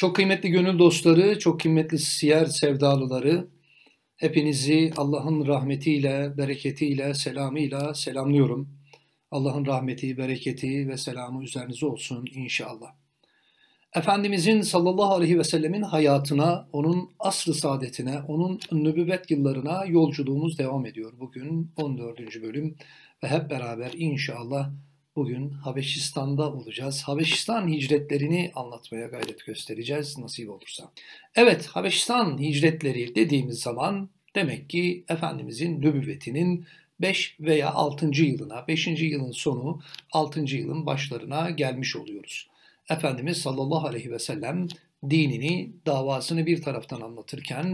Çok kıymetli gönül dostları, çok kıymetli siyer sevdalıları, hepinizi Allah'ın rahmetiyle, bereketiyle, selamıyla selamlıyorum. Allah'ın rahmeti, bereketi ve selamı üzerinize olsun inşallah. Efendimizin sallallahu aleyhi ve sellemin hayatına, onun asr-ı saadetine, onun nübüvvet yıllarına yolculuğumuz devam ediyor. Bugün 14. bölüm ve hep beraber inşallah bugün Habeşistan'da olacağız. Habeşistan hicretlerini anlatmaya gayret göstereceğiz nasip olursa. Evet, Habeşistan hicretleri dediğimiz zaman demek ki Efendimizin nübüvvetinin 5 veya 6. yılına, 5. yılın sonu, 6. yılın başlarına gelmiş oluyoruz. Efendimiz sallallahu aleyhi ve sellem dinini, davasını bir taraftan anlatırken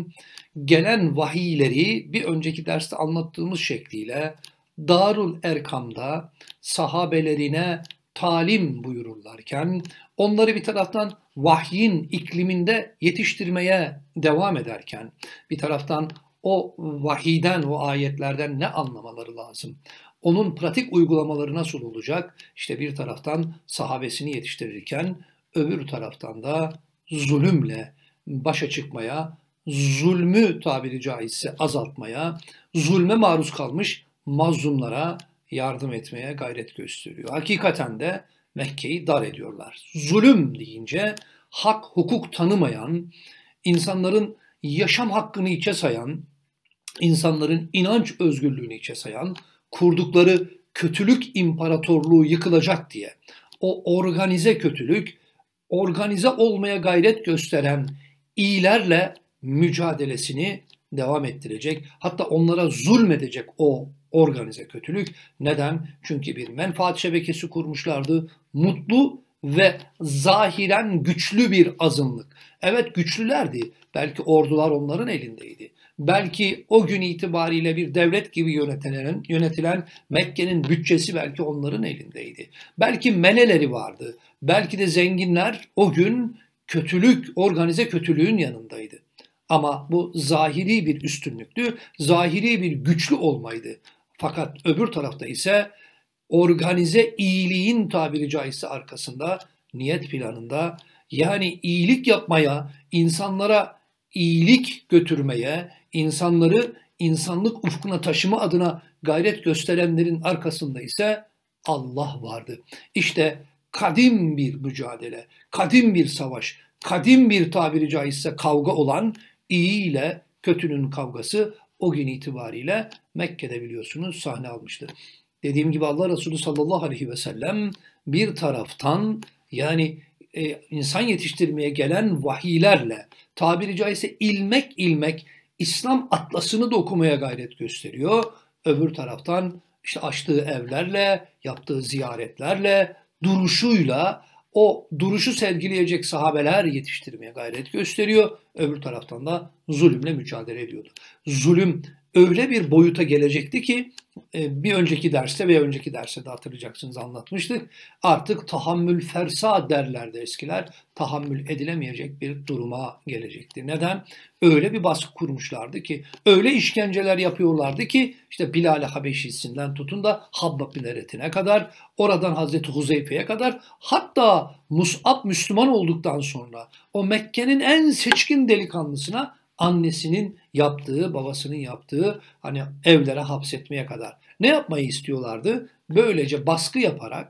gelen vahiyleri bir önceki derste anlattığımız şekliyle Darul Erkam'da sahabelerine talim buyururlarken onları bir taraftan vahyin ikliminde yetiştirmeye devam ederken bir taraftan o vahiyden, o ayetlerden ne anlamaları lazım? Onun pratik uygulamaları nasıl olacak? İşte bir taraftan sahabesini yetiştirirken öbür taraftan da zulümle başa çıkmaya, zulmü tabiri caizse azaltmaya, zulme maruz kalmış mazlumlara yardım etmeye gayret gösteriyor. Hakikaten de Mekke'yi dar ediyorlar. Zulüm deyince hak, hukuk tanımayan, insanların yaşam hakkını içe sayan, insanların inanç özgürlüğünü içe sayan, kurdukları kötülük imparatorluğu yıkılacak diye o organize kötülük, organize olmaya gayret gösteren iyilerle mücadelesini devam ettirecek. Hatta onlara zulmedecek o organize kötülük. Neden? Çünkü bir menfaat şebekesi kurmuşlardı. Mutlu ve zahiren güçlü bir azınlık. Evet, güçlülerdi. Belki ordular onların elindeydi. Belki o gün itibariyle bir devlet gibi yönetilen Mekke'nin bütçesi belki onların elindeydi. Belki meleleri vardı. Belki de zenginler o gün kötülük, organize kötülüğün yanındaydı. Ama bu zahiri bir üstünlüktü, zahiri bir güçlü olmaydı. Fakat öbür tarafta ise organize iyiliğin tabiri caizse arkasında, niyet planında, yani iyilik yapmaya, insanlara iyilik götürmeye, insanları insanlık ufkuna taşıma adına gayret gösterenlerin arkasında ise Allah vardı. İşte kadim bir mücadele, kadim bir savaş, kadim bir tabiri caizse kavga olan iyi ile kötünün kavgası o gün itibariyle Mekke'de biliyorsunuz sahne almıştır. Dediğim gibi Allah Resulü sallallahu aleyhi ve sellem bir taraftan yani insan yetiştirmeye gelen vahiylerle tabiri caizse ilmek ilmek İslam atlasını da okumaya gayret gösteriyor. Öbür taraftan işte açtığı evlerle, yaptığı ziyaretlerle, duruşuyla o duruşu sergileyecek sahabeler yetiştirmeye gayret gösteriyor. Öbür taraftan da zulümle mücadele ediyordu. Zulüm öyle bir boyuta gelecekti ki bir önceki derste veya önceki derste de hatırlayacaksınız anlatmıştık. Artık tahammül fersa derlerdi eskiler. Tahammül edilemeyecek bir duruma gelecekti. Neden? Öyle bir baskı kurmuşlardı ki, öyle işkenceler yapıyorlardı ki işte Bilal-i Habeşisi'nden tutun da Habbab bin Eret'ine kadar, oradan Hazreti Huzeyfe'ye kadar, hatta Mus'ab Müslüman olduktan sonra o Mekke'nin en seçkin delikanlısına annesinin yaptığı, babasının yaptığı hani evlere hapsetmeye kadar. Ne yapmayı istiyorlardı? Böylece baskı yaparak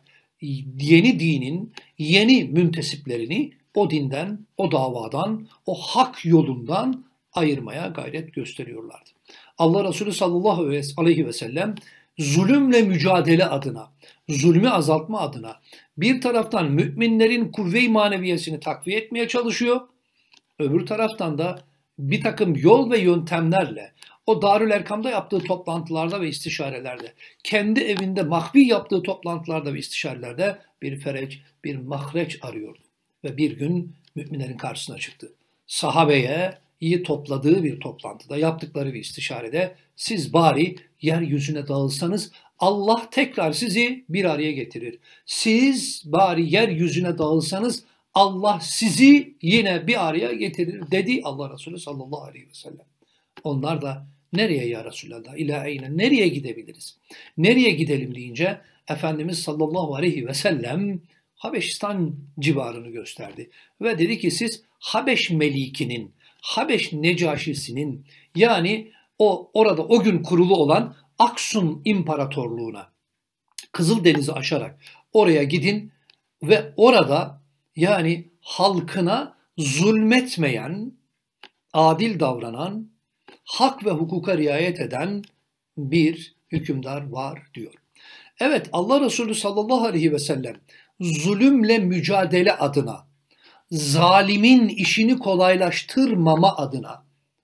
yeni dinin yeni müntesiplerini o dinden, o davadan, o hak yolundan ayırmaya gayret gösteriyorlardı. Allah Resulü sallallahu aleyhi ve sellem zulümle mücadele adına, zulmü azaltma adına bir taraftan müminlerin kuvve-i maneviyesini takviye etmeye çalışıyor, öbür taraftan da bir takım yol ve yöntemlerle o Darül Erkam'da yaptığı toplantılarda ve istişarelerde, kendi evinde mahvi yaptığı toplantılarda ve istişarelerde bir fereç, bir mahreç arıyordu. Ve bir gün müminlerin karşısına çıktı. Sahabeye iyi topladığı bir toplantıda, yaptıkları bir istişarede siz bari yeryüzüne dağılsanız Allah tekrar sizi bir araya getirir. Siz bari yeryüzüne dağılsanız Allah sizi yine bir araya getirir dedi Allah Resulü sallallahu aleyhi ve sellem. Onlar da nereye ya Resulallah? İlâ eyne? Nereye gidebiliriz? Nereye gidelim deyince Efendimiz sallallahu aleyhi ve sellem Habeşistan civarını gösterdi. Ve dedi ki siz Habeş Meliki'nin, Habeş Necaşisi'nin yani orada o gün kurulu olan Aksum İmparatorluğu'na Kızıldeniz'i aşarak oraya gidin ve orada yani halkına zulmetmeyen, adil davranan, hak ve hukuka riayet eden bir hükümdar var diyor. Evet, Allah Resulü sallallahu aleyhi ve sellem zulümle mücadele adına, zalimin işini kolaylaştırmama adına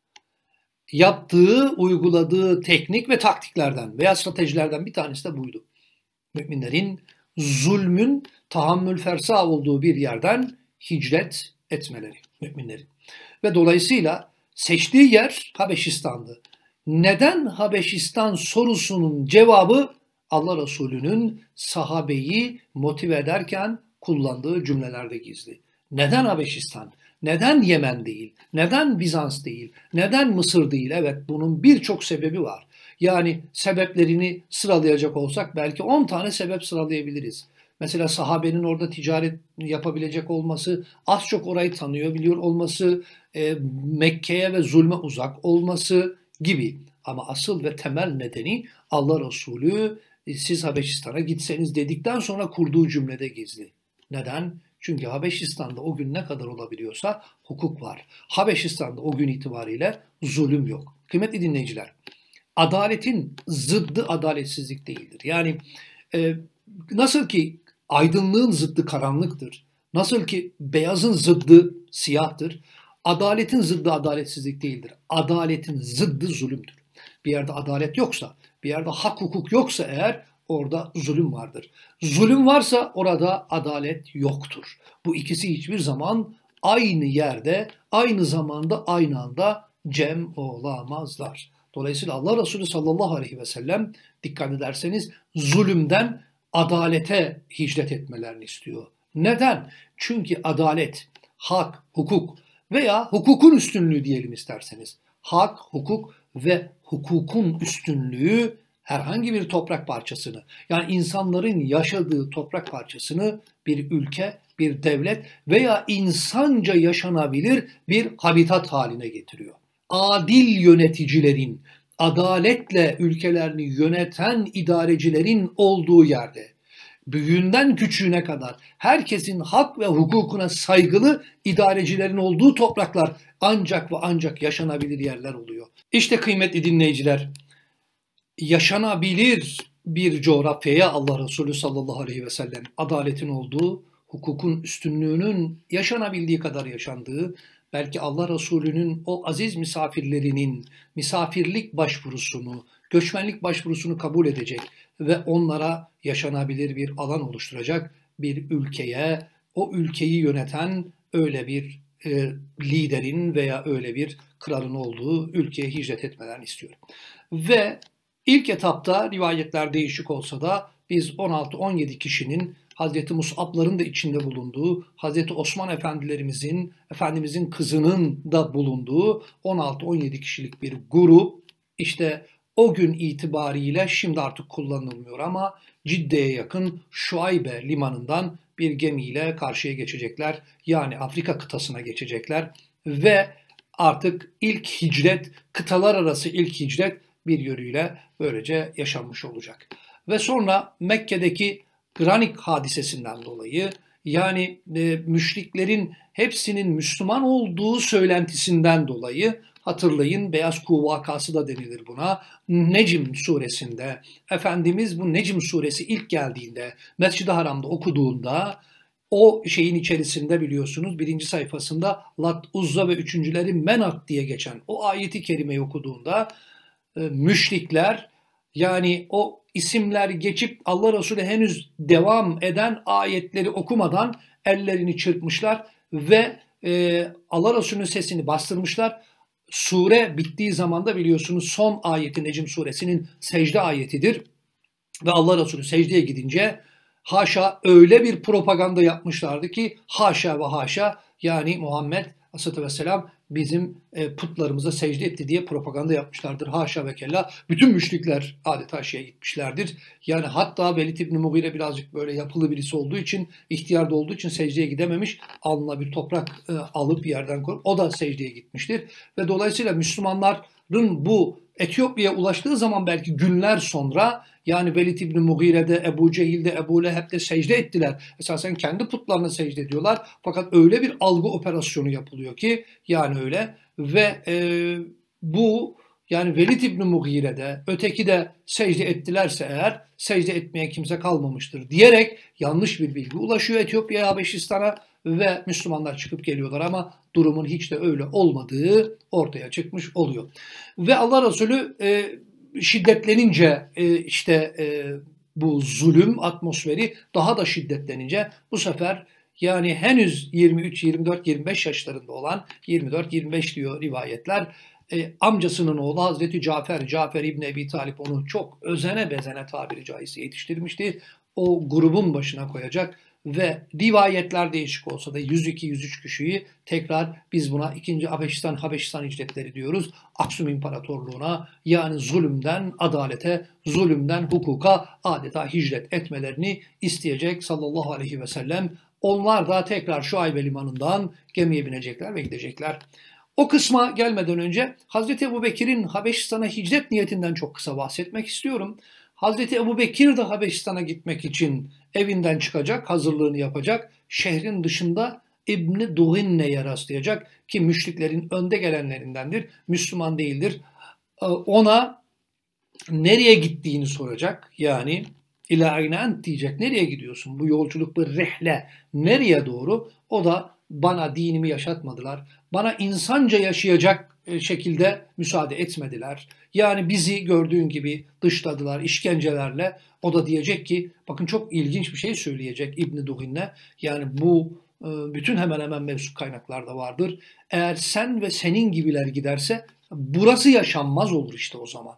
yaptığı, uyguladığı teknik ve taktiklerden veya stratejilerden bir tanesi de buydu. Müminlerin zulmün tahammül fersa olduğu bir yerden hicret etmeleri müminlerin. Ve dolayısıyla seçtiği yer Habeşistan'dı. Neden Habeşistan sorusunun cevabı Allah Resulü'nün sahabeyi motive ederken kullandığı cümlelerde gizli. Neden Habeşistan? Neden Yemen değil? Neden Bizans değil? Neden Mısır değil? Evet, bunun birçok sebebi var. Yani sebeplerini sıralayacak olsak belki 10 tane sebep sıralayabiliriz. Mesela sahabenin orada ticaret yapabilecek olması, az çok orayı tanıyor, biliyor olması, Mekke'ye ve zulme uzak olması gibi. Ama asıl ve temel nedeni Allah Resulü siz Habeşistan'a gitseniz dedikten sonra kurduğu cümlede gizli. Neden? Çünkü Habeşistan'da o gün ne kadar olabiliyorsa hukuk var. Habeşistan'da o gün itibariyle zulüm yok. Kıymetli dinleyiciler, adaletin zıddı adaletsizlik değildir. Yani nasıl ki aydınlığın zıddı karanlıktır, nasıl ki beyazın zıddı siyahtır, adaletin zıddı adaletsizlik değildir. Adaletin zıddı zulümdür. Bir yerde adalet yoksa, bir yerde hak hukuk yoksa eğer orada zulüm vardır. Zulüm varsa orada adalet yoktur. Bu ikisi hiçbir zaman aynı yerde, aynı zamanda, aynı anda cem olamazlar. Dolayısıyla Allah Resulü sallallahu aleyhi ve sellem dikkat ederseniz zulümden adalete hicret etmelerini istiyor. Neden? Çünkü adalet, hak, hukuk veya hukukun üstünlüğü diyelim isterseniz. Hak, hukuk ve hukukun üstünlüğü herhangi bir toprak parçasını, yani insanların yaşadığı toprak parçasını bir ülke, bir devlet veya insanca yaşanabilir bir habitat haline getiriyor. Adil yöneticilerin, adaletle ülkelerini yöneten idarecilerin olduğu yerde, büyüğünden küçüğüne kadar herkesin hak ve hukukuna saygılı idarecilerin olduğu topraklar ancak ve ancak yaşanabilir yerler oluyor. İşte kıymetli dinleyiciler, yaşanabilir bir coğrafyaya Allah Resulü sallallahu aleyhi ve sellem adaletin olduğu, hukukun üstünlüğünün yaşanabildiği kadar yaşandığı, belki Allah Resulü'nün o aziz misafirlerinin misafirlik başvurusunu, göçmenlik başvurusunu kabul edecek ve onlara yaşanabilir bir alan oluşturacak bir ülkeye, o ülkeyi yöneten öyle bir liderin veya öyle bir kralın olduğu ülkeye hicret etmelerini istiyor. Ve ilk etapta rivayetler değişik olsa da biz 16-17 kişinin Hazreti Mus'ab'ların da içinde bulunduğu, Hazreti Osman Efendimizin kızının da bulunduğu 16-17 kişilik bir grup, işte o gün itibariyle şimdi artık kullanılmıyor ama Cidde'ye yakın Şuaybe limanından bir gemiyle karşıya geçecekler. Yani Afrika kıtasına geçecekler ve artık ilk hicret, kıtalar arası ilk hicret bir yönüyle böylece yaşanmış olacak. Ve sonra Mekke'deki Granik hadisesinden dolayı, yani müşriklerin hepsinin Müslüman olduğu söylentisinden dolayı, hatırlayın Beyaz Kuğu vakası da denilir buna. Necm suresinde Efendimiz bu Necm suresi ilk geldiğinde Mescid-i Haram'da okuduğunda o şeyin içerisinde biliyorsunuz birinci sayfasında Lat, Uzza ve üçüncüleri Menat diye geçen o ayeti kerimeyi okuduğunda müşrikler, yani o isimler geçip Allah Resulü henüz devam eden ayetleri okumadan ellerini çırpmışlar ve Allah Resulü'nün sesini bastırmışlar. Sure bittiği zaman da biliyorsunuz son ayeti Necm suresinin secde ayetidir. Ve Allah Resulü secdeye gidince haşa öyle bir propaganda yapmışlardı ki haşa ve haşa, yani Muhammed Aleyhisselatü Vesselam bizim putlarımıza secde etti diye propaganda yapmışlardır. Haşa ve kella. Bütün müşrikler adeta şeye gitmişlerdir. Yani hatta Velid İbn Mughire birazcık böyle yapılı birisi olduğu için, ihtiyarda olduğu için secdeye gidememiş. Alnına bir toprak alıp bir yerden koyup o da secdeye gitmiştir. Ve dolayısıyla Müslümanların bu Etiyopya'ya ulaştığı zaman belki günler sonra yani Velid İbn Mughire'de, Ebu Cehil'de, Ebu Leheb'de secde ettiler. Esasen kendi putlarına secde ediyorlar. Fakat öyle bir algı operasyonu yapılıyor ki yani öyle ve bu yani Velid İbn Mughire'de öteki de secde ettilerse eğer secde etmeye kimse kalmamıştır diyerek yanlış bir bilgi ulaşıyor Etiyopya'ya, Habeşistan'a ve Müslümanlar çıkıp geliyorlar ama durumun hiç de öyle olmadığı ortaya çıkmış oluyor. Ve Allah Resulü şiddetlenince bu zulüm atmosferi daha da şiddetlenince bu sefer yani henüz 23, 24, 25 yaşlarında olan 24-25 diyor rivayetler amcasının oğlu Hazreti Cafer İbni Ebi Talip onu çok özene bezene tabiri caizse yetiştirmişti. O grubun başına koyacak ve rivayetler değişik olsa da 102-103 kişiyi tekrar biz buna 2. Habeşistan hicretleri diyoruz. Aksum İmparatorluğu'na yani zulümden adalete, zulümden hukuka adeta hicret etmelerini isteyecek sallallahu aleyhi ve sellem. Onlar da tekrar Şuaybe limanından gemiye binecekler ve gidecekler. O kısma gelmeden önce Hazreti Ebubekir'in Habeşistan'a hicret niyetinden çok kısa bahsetmek istiyorum. Hazreti Ebubekir de Habeşistan'a gitmek için evinden çıkacak, hazırlığını yapacak. Şehrin dışında İbn-i Duhinne'ye rastlayacak ki müşriklerin önde gelenlerindendir. Müslüman değildir. Ona nereye gittiğini soracak. Yani ila ayne ent diyecek. Nereye gidiyorsun? Bu yolculuk bir rihle. Nereye doğru? O da bana dinimi yaşatmadılar. Bana insanca yaşayacak şekilde müsaade etmediler. Yani bizi gördüğün gibi dışladılar işkencelerle. O da diyecek ki bakın çok ilginç bir şey söyleyecek İbn Duhinne. Yani bu bütün hemen hemen mevcut kaynaklarda vardır. Eğer sen ve senin gibiler giderse burası yaşanmaz olur işte o zaman.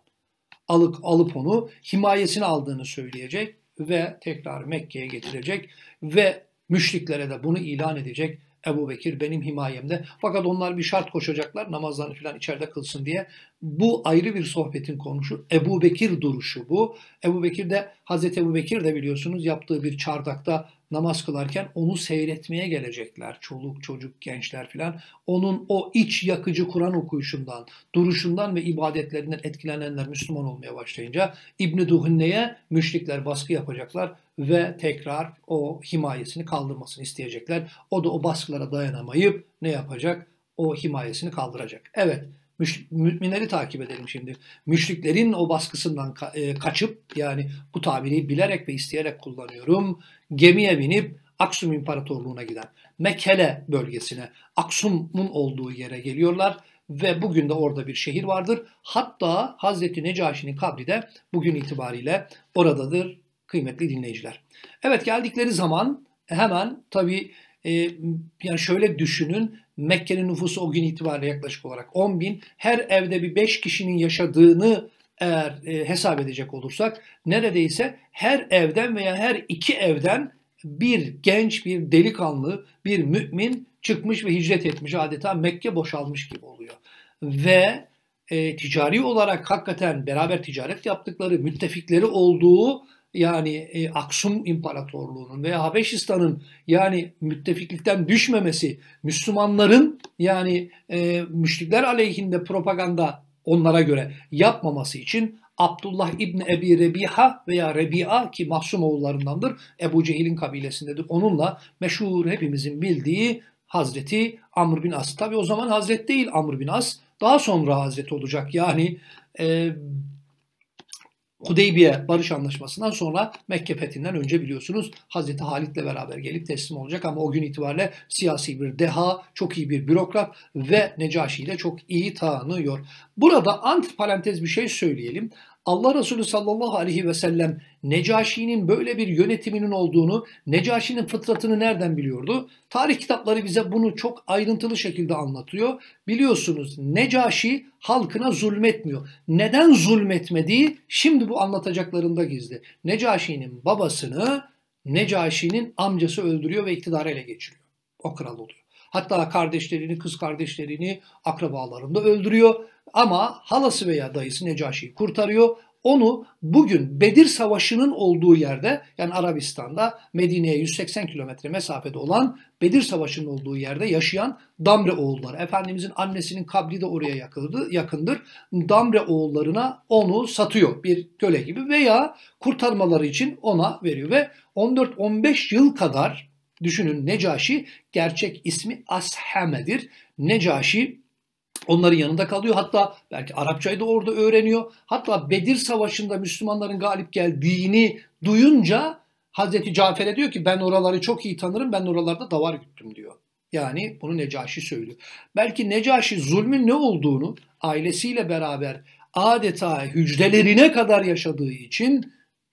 Alıp onu himayesine aldığını söyleyecek ve tekrar Mekke'ye getirecek ve müşriklere de bunu ilan edecek. Ebubekir benim himayemde. Fakat onlar bir şart koşacaklar namazlarını falan içeride kılsın diye. Bu ayrı bir sohbetin konusu. Ebubekir duruşu bu. Hazreti Ebubekir de biliyorsunuz yaptığı bir çardakta namaz kılarken onu seyretmeye gelecekler. Çoluk, çocuk, gençler filan. Onun o iç yakıcı Kur'an okuyuşundan, duruşundan ve ibadetlerinden etkilenenler Müslüman olmaya başlayınca İbn Duhinne'ye müşrikler baskı yapacaklar ve tekrar o himayesini kaldırmasını isteyecekler. O da o baskılara dayanamayıp ne yapacak? O himayesini kaldıracak. Evet, müminleri takip edelim şimdi. Müşriklerin o baskısından kaçıp yani bu tabiri bilerek ve isteyerek kullanıyorum. Gemiye binip Aksum İmparatorluğu'na giden Mekkele bölgesine Aksum'un olduğu yere geliyorlar ve bugün de orada bir şehir vardır. Hatta Hazreti Necaşi'nin kabri de bugün itibariyle oradadır kıymetli dinleyiciler. Evet geldikleri zaman hemen tabii yani şöyle düşünün Mekke'nin nüfusu o gün itibariyle yaklaşık olarak 10.000. Her evde bir 5 kişinin yaşadığını eğer hesap edecek olursak neredeyse her evden veya her 2 evden bir genç, bir delikanlı, bir mümin çıkmış ve hicret etmiş. Adeta Mekke boşalmış gibi oluyor. Ve ticari olarak hakikaten beraber ticaret yaptıkları, müttefikleri olduğu yani Aksum İmparatorluğu'nun veya Habeşistan'ın yani müttefiklikten düşmemesi, Müslümanların yani müşrikler aleyhinde propaganda onlara göre yapmaması için Abdullah İbni Ebi Rebiha veya Rebi'a ki Mahsum oğullarındandır, Ebu Cehil'in kabilesindedir. Onunla meşhur hepimizin bildiği Hazreti Amr bin As. Tabi o zaman Hazret değil Amr bin As, daha sonra Hazreti olacak. Yani Hudeybiye Barış Anlaşması'ndan sonra Mekke fethinden önce biliyorsunuz Hazreti Halit'le beraber gelip teslim olacak ama o gün itibariyle siyasi bir deha, çok iyi bir bürokrat ve Necaşi'yi de çok iyi tanıyor. Burada antiparantez bir şey söyleyelim. Allah Resulü sallallahu aleyhi ve sellem Necaşi'nin böyle bir yönetiminin olduğunu, Necaşi'nin fıtratını nereden biliyordu? Tarih kitapları bize bunu çok ayrıntılı şekilde anlatıyor. Biliyorsunuz Necaşi halkına zulmetmiyor. Neden zulmetmediği şimdi bu anlatacaklarında gizli. Necaşi'nin babasını Necaşi'nin amcası öldürüyor ve iktidarı ele geçiriyor. O kral oluyor. Hatta kardeşlerini, kız kardeşlerini, akrabalarını da öldürüyor. Ama halası veya dayısı Necaşi'yi kurtarıyor. Onu bugün Bedir Savaşı'nın olduğu yerde, yani Arabistan'da Medine'ye 180 kilometre mesafede olan Bedir Savaşı'nın olduğu yerde yaşayan Damre oğulları. Efendimizin annesinin kabri de oraya yakındır. Damre oğullarına onu satıyor bir köle gibi veya kurtarmaları için ona veriyor ve 14-15 yıl kadar düşünün, Necaşi gerçek ismi Ashame'dir. Necaşi onların yanında kalıyor. Hatta belki Arapçayı da orada öğreniyor. Hatta Bedir Savaşı'nda Müslümanların galip geldiğini duyunca Hazreti Cafer'e diyor ki ben oraları çok iyi tanırım, ben oralarda davar güttüm diyor. Yani bunu Necaşi söylüyor. Belki Necaşi zulmün ne olduğunu ailesiyle beraber adeta hücrelerine kadar yaşadığı için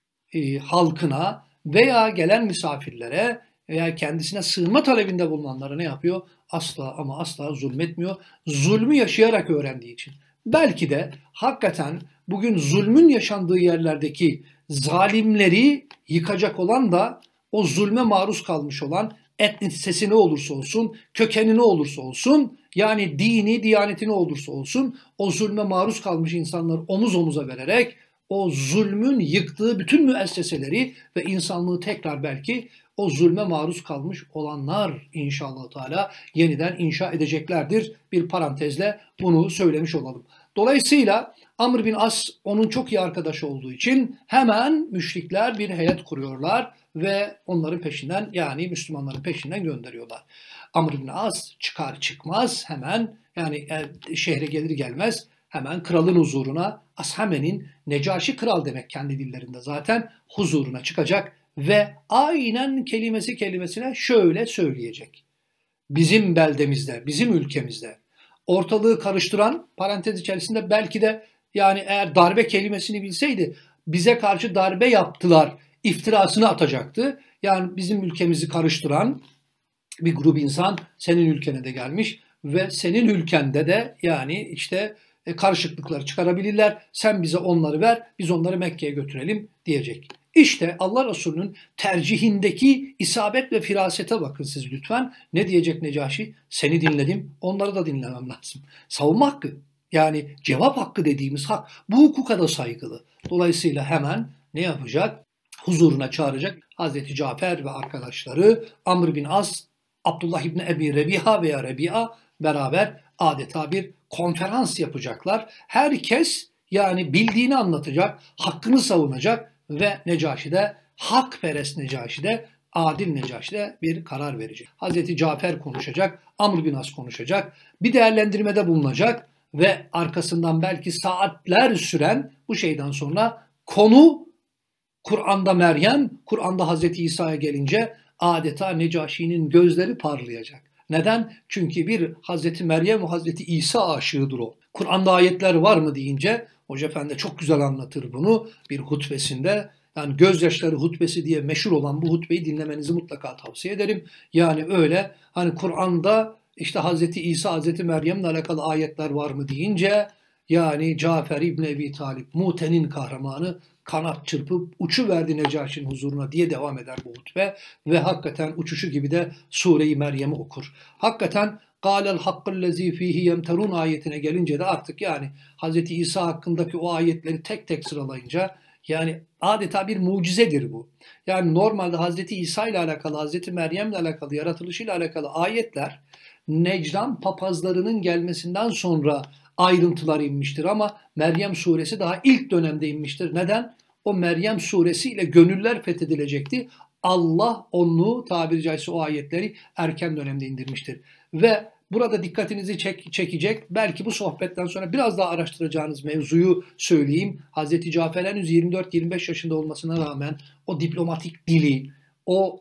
halkına veya gelen misafirlere veya kendisine sığınma talebinde bulunanlara ne yapıyor? Asla ama asla zulmetmiyor. Zulmü yaşayarak öğrendiği için. Belki de hakikaten bugün zulmün yaşandığı yerlerdeki zalimleri yıkacak olan da o zulme maruz kalmış olan, etnisitesi ne olursa olsun, kökeni ne olursa olsun, yani dini, diyaneti ne olursa olsun, o zulme maruz kalmış insanlar omuz omuza vererek o zulmün yıktığı bütün müesseseleri ve insanlığı tekrar belki o zulme maruz kalmış olanlar inşallah Teala yeniden inşa edeceklerdir. Bir parantezle bunu söylemiş olalım. Dolayısıyla Amr bin As onun çok iyi arkadaşı olduğu için hemen müşrikler bir heyet kuruyorlar ve onların peşinden, yani Müslümanların peşinden gönderiyorlar. Amr bin As çıkar çıkmaz hemen, yani şehre gelir gelmez hemen kralın huzuruna, Ashame'nin, Necaşi kral demek kendi dillerinde zaten, huzuruna çıkacak ve aynen kelimesi kelimesine şöyle söyleyecek. Bizim beldemizde, bizim ülkemizde ortalığı karıştıran, parantez içerisinde belki de, yani eğer darbe kelimesini bilseydi bize karşı darbe yaptılar iftirasını atacaktı. Yani bizim ülkemizi karıştıran bir grup insan senin ülkene de gelmiş ve senin ülkende de yani işte karışıklıkları çıkarabilirler. Sen bize onları ver, biz onları Mekke'ye götürelim diyecek. İşte Allah Resulü'nün tercihindeki isabet ve firasete bakın siz lütfen. Ne diyecek Necaşi? Seni dinledim, onları da dinlemem lazım. Savunma hakkı, yani cevap hakkı dediğimiz hak, bu hukuka da saygılı. Dolayısıyla hemen ne yapacak? Huzuruna çağıracak Hazreti Cafer ve arkadaşları, Amr bin As, Abdullah İbni Ebi Rebiha veya Rebi'a beraber adeta bir konferans yapacaklar. Herkes yani bildiğini anlatacak, hakkını savunacak ve Necaşi de, hakperest Necaşi de, adil Necaşi de bir karar verecek. Hazreti Cafer konuşacak, Amr bin As konuşacak, bir değerlendirmede bulunacak ve arkasından belki saatler süren bu şeyden sonra konu Kur'an'da Meryem, Kur'an'da Hazreti İsa'ya gelince adeta Necaşi'nin gözleri parlayacak. Neden? Çünkü bir Hazreti Meryem ve Hazreti İsa aşığıdır o. Kur'an'da ayetler var mı deyince, Hoca Efendi çok güzel anlatır bunu bir hutbesinde. Yani gözyaşları hutbesi diye meşhur olan bu hutbeyi dinlemenizi mutlaka tavsiye ederim. Yani öyle hani Kur'an'da işte Hazreti İsa, Hazreti Meryem'le alakalı ayetler var mı deyince, yani Cafer İbni Ebi Talip, Mute'nin kahramanı, kanat çırpıp uçuverdi Necaşi'nin huzuruna diye devam eder bu hutbe ve hakikaten uçuşu gibi de Sure-i Meryem'i okur. Hakikaten قَالَ الْحَقِّ الَّذ۪ي ف۪يهِ يَمْتَرُونَ ayetine gelince de artık yani Hz. İsa hakkındaki o ayetleri tek tek sıralayınca yani adeta bir mucizedir bu. Yani normalde Hz. İsa ile alakalı, Hz. Meryem ile alakalı, yaratılışıyla alakalı ayetler Necran papazlarının gelmesinden sonra ayrıntılar inmiştir ama Meryem suresi daha ilk dönemde inmiştir. Neden? O Meryem suresiyle gönüller fethedilecekti. Allah onu, tabiri caizse o ayetleri erken dönemde indirmiştir. Ve burada dikkatinizi çekecek, belki bu sohbetten sonra biraz daha araştıracağınız mevzuyu söyleyeyim. Hazreti Cafer henüz 24-25 yaşında olmasına rağmen o diplomatik dili, o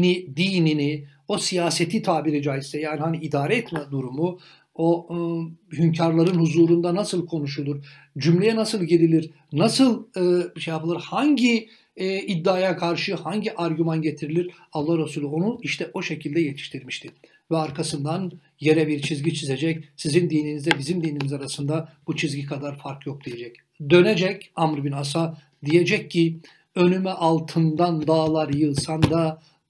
dinini, o siyaseti tabiri caizse, yani hani idare etme durumu, o hünkârların huzurunda nasıl konuşulur, cümleye nasıl girilir, nasıl şey yapılır, hangi iddiaya karşı hangi argüman getirilir, Allah Resulü onu işte o şekilde yetiştirmişti. Ve arkasından yere bir çizgi çizecek, sizin dininizle bizim dinimiz arasında bu çizgi kadar fark yok diyecek. Dönecek Amr bin As'a, diyecek ki önüme altından dağlar yığsan da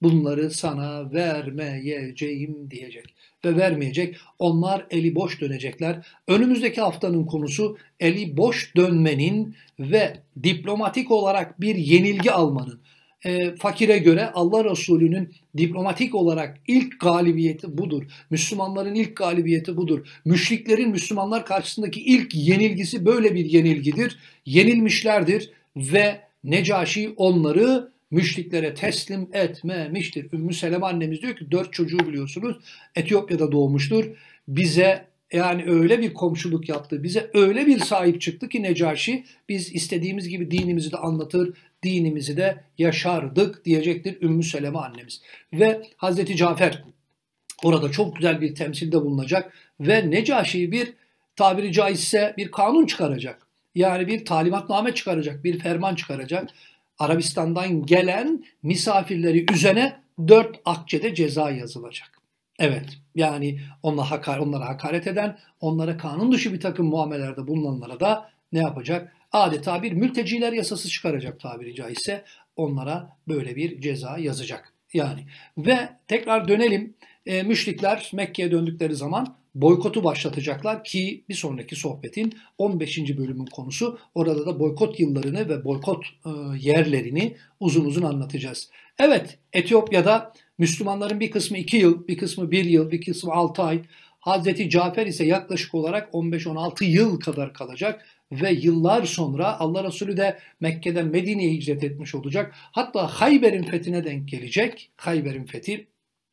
bunları sana vermeyeceğim diyecek. Ve vermeyecek. Onlar eli boş dönecekler. Önümüzdeki haftanın konusu eli boş dönmenin ve diplomatik olarak bir yenilgi almanın. Fakire göre Allah Resulü'nün diplomatik olarak ilk galibiyeti budur. Müslümanların ilk galibiyeti budur. Müşriklerin Müslümanlar karşısındaki ilk yenilgisi böyle bir yenilgidir. Yenilmişlerdir ve Necaşi onları müşriklere teslim etmemiştir. Ümmü Seleme annemiz diyor ki 4 çocuğu biliyorsunuz Etiyopya'da doğmuştur. Bize yani öyle bir komşuluk yaptı, bize öyle bir sahip çıktı ki Necaşi biz istediğimiz gibi dinimizi de anlatır, dinimizi de yaşardık diyecektir Ümmü Seleme annemiz. Ve Hazreti Cafer orada çok güzel bir temsilde bulunacak ve Necaşi bir tabiri caizse bir kanun çıkaracak. Yani bir talimatname çıkaracak, bir ferman çıkaracak. Arabistan'dan gelen misafirleri üzerine 4 akçede ceza yazılacak. Evet, yani onlara hakaret eden, onlara kanun dışı bir takım muamelelerde bulunanlara da ne yapacak? Adeta bir mülteciler yasası çıkaracak tabiri caizse. Onlara böyle bir ceza yazacak. Yani ve tekrar dönelim. Müşrikler Mekke'ye döndükleri zaman boykotu başlatacaklar ki bir sonraki sohbetin 15. bölümün konusu. Orada da boykot yıllarını ve boykot yerlerini uzun uzun anlatacağız. Evet, Etiyopya'da Müslümanların bir kısmı 2 yıl, bir kısmı 1 yıl, bir kısmı 6 ay. Hazreti Cafer ise yaklaşık olarak 15-16 yıl kadar kalacak ve yıllar sonra Allah Resulü de Mekke'den Medine'ye hicret etmiş olacak. Hatta Hayber'in fethine denk gelecek. Hayber'in fethi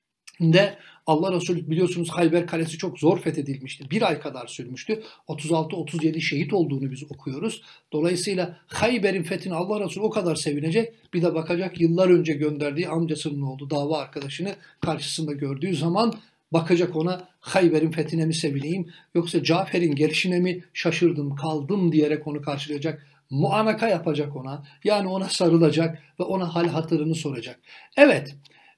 de Allah Resulü biliyorsunuz Hayber Kalesi çok zor fethedilmişti. 1 ay kadar sürmüştü. 36-37 şehit olduğunu biz okuyoruz. Dolayısıyla Hayber'in fethine Allah Resulü o kadar sevinecek. Bir de bakacak yıllar önce gönderdiği amcasının oğlu dava arkadaşını karşısında gördüğü zaman bakacak ona Hayber'in fethine mi sevineyim yoksa Cafer'in gelişine mi şaşırdım kaldım diyerek onu karşılayacak. Muanaka yapacak ona. Yani ona sarılacak ve ona hal hatırını soracak. Evet.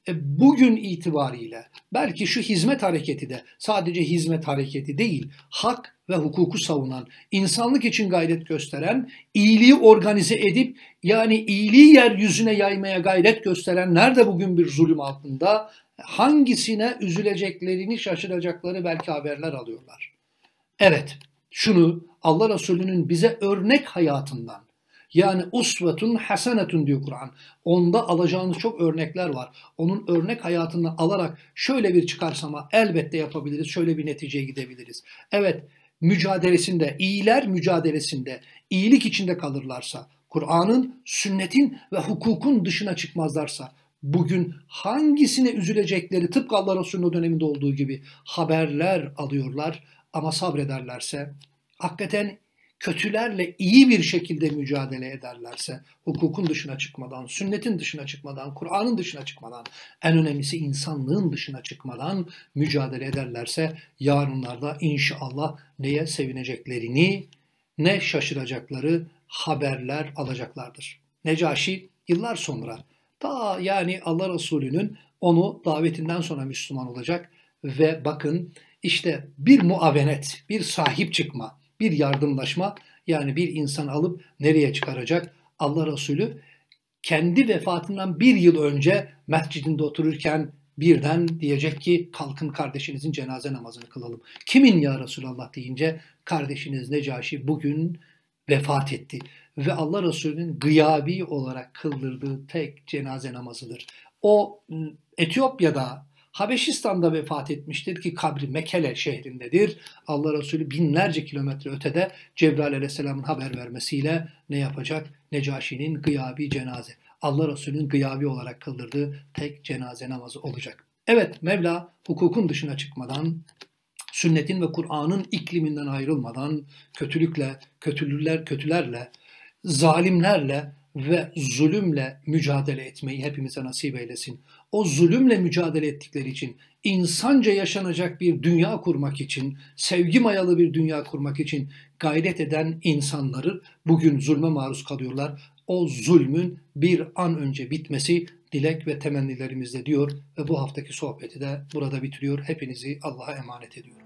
Bugün itibariyle belki şu hizmet hareketi de sadece hizmet hareketi değil, hak ve hukuku savunan, insanlık için gayret gösteren, iyiliği organize edip yani iyiliği yeryüzüne yaymaya gayret gösterenler de bugün bir zulüm altında. Hangisine üzüleceklerini şaşıracakları belki haberler alıyorlar. Evet, şunu Allah Resulü'nün bize örnek hayatından, yani usvetun hasenetun diyor Kur'an. Onda alacağınız çok örnekler var. Onun örnek hayatından alarak şöyle bir çıkarsama elbette yapabiliriz. Şöyle bir neticeye gidebiliriz. Evet, mücadelesinde, iyiler mücadelesinde, iyilik içinde kalırlarsa, Kur'an'ın, sünnetin ve hukukun dışına çıkmazlarsa, bugün hangisine üzülecekleri tıpkı Allah Resulü'nün döneminde olduğu gibi haberler alıyorlar ama sabrederlerse, hakikaten kötülerle iyi bir şekilde mücadele ederlerse, hukukun dışına çıkmadan, sünnetin dışına çıkmadan, Kur'an'ın dışına çıkmadan, en önemlisi insanlığın dışına çıkmadan mücadele ederlerse, yarınlarda inşallah neye sevineceklerini, ne şaşıracakları haberler alacaklardır. Necaşi yıllar sonra, ta yani Allah Resulü'nün onu davetinden sonra Müslüman olacak ve bakın işte bir muavenet, bir sahip çıkma, bir yardımlaşma yani bir insan alıp nereye çıkaracak? Allah Resulü kendi vefatından 1 yıl önce mescidinde otururken birden diyecek ki kalkın kardeşinizin cenaze namazını kılalım. Kimin ya Resulallah deyince kardeşiniz Necaşi bugün vefat etti. Ve Allah Resulü'nün gıyabi olarak kıldırdığı tek cenaze namazıdır. O Etiyopya'da Habeşistan'da vefat etmiştir ki kabri Mekele şehrindedir. Allah Resulü binlerce kilometre ötede Cebrail Aleyhisselam'ın haber vermesiyle ne yapacak? Necaşi'nin gıyabi cenaze. Allah Resulü'nün gıyabi olarak kıldırdığı tek cenaze namazı olacak. Evet Mevla hukukun dışına çıkmadan, sünnetin ve Kur'an'ın ikliminden ayrılmadan kötülerle, zalimlerle ve zulümle mücadele etmeyi hepimize nasip eylesin. O zulümle mücadele ettikleri için, insanca yaşanacak bir dünya kurmak için, sevgi mayalı bir dünya kurmak için gayret eden insanları bugün zulme maruz kalıyorlar. O zulmün bir an önce bitmesi dilek ve temennilerimizle diyor ve bu haftaki sohbeti de burada bitiriyor. Hepinizi Allah'a emanet ediyorum.